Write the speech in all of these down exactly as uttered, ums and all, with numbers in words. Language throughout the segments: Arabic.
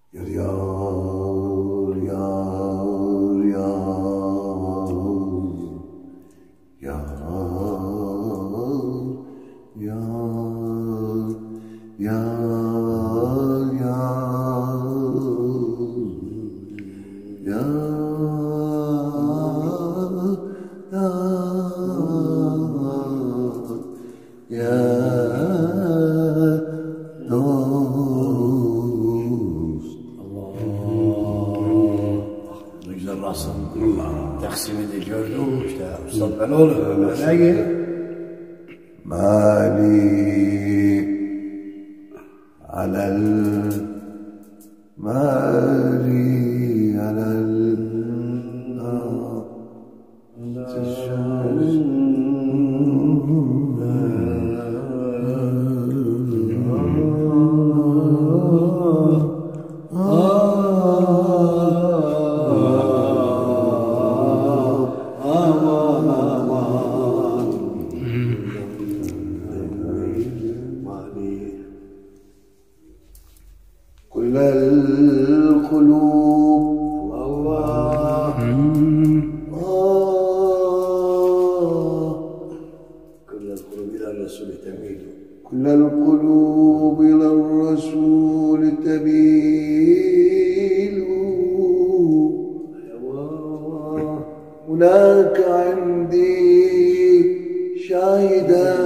Yar yar yar yar yar yar yar yar yar yar dost. Allah. Ne güzel rasım. Allah. Taksim ediliyordu işte. Ustad ben oğlum. Ne gel? Mali alel mali alel كل القلوب الله كل القلوب إلى الرسول تميل كل القلوب إلى الرسول تميل هناك عندي شاهدا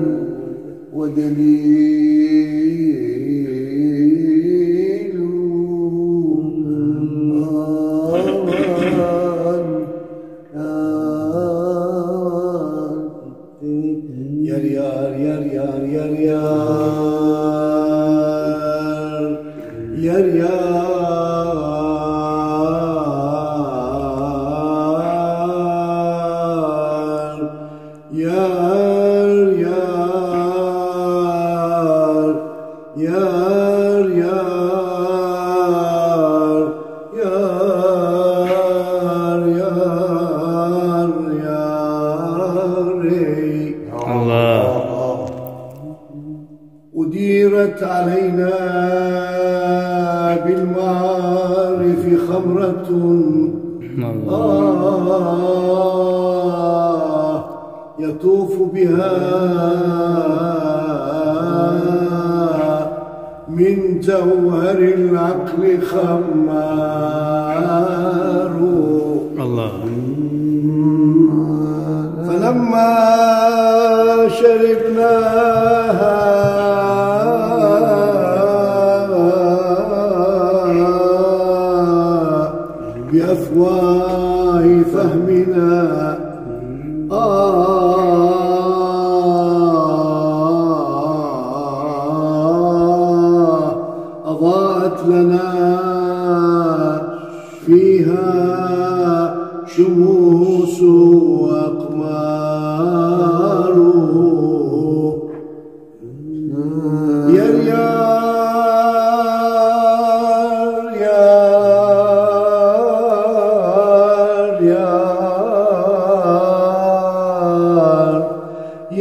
ودليل يار يار يار يار يار يار يار يار يار يار يار يار الله. أديرت علينا بالمعارف خمرة آه يطوف بها من جوهر العقل خمار الله. فلما شربناها بأفواه فهمنا أضاءت لنا فيها شموس وأقمار يار يار يار يار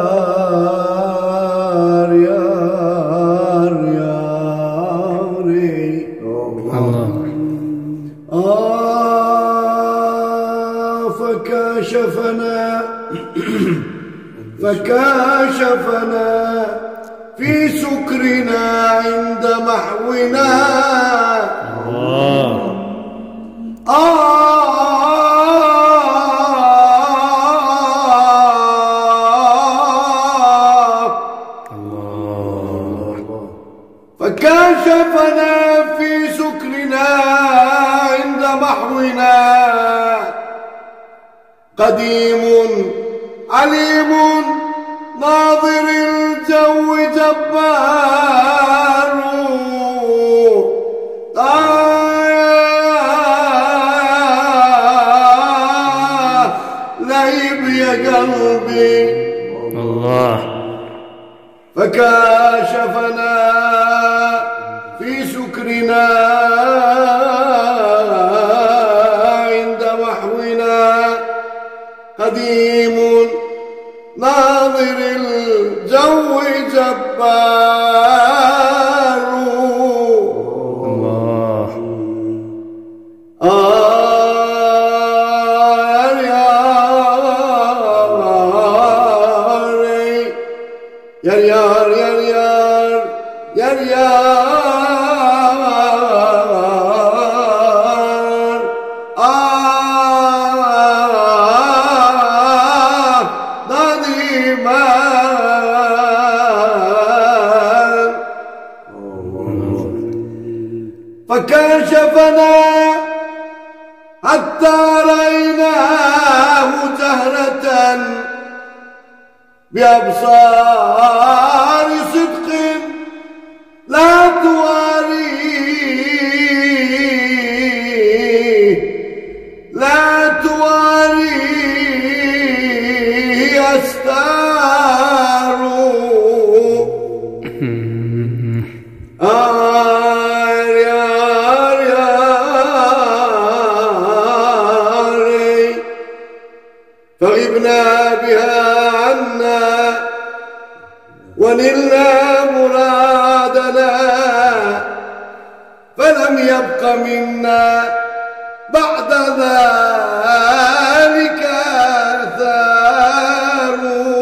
يار يار يار الله. آه فكاشفنا فكاشفنا في سكرنا عند محونا الله. آه الله. فكاشفنا في سكرنا عند محونا قديم عليم ناظر الجو جبار آه لعب يا قلبي الله. فكاشفنا في سكرنا عند محونا قديم ناظر الجو جبار الله. فكشفنا حتى رأيناه جهرة بأبصار صدق لا تواريه لا تواريه أستار آر يار ياري فغبنا بها عنا ونلنا مرادنا فلم يبق منا بعد ذلك آثار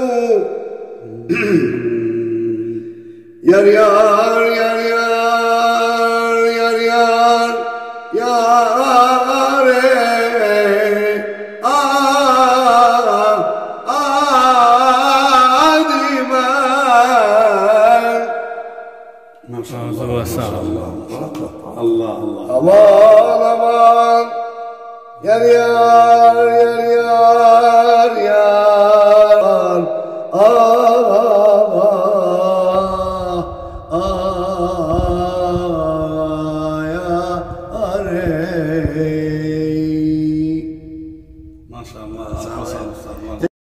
يار يار يار يار يار يار يار آه آدمان ما شاء الله ما شاء الله الله الله أمان أمان يار يار يار يار يار آه ما شاء الله.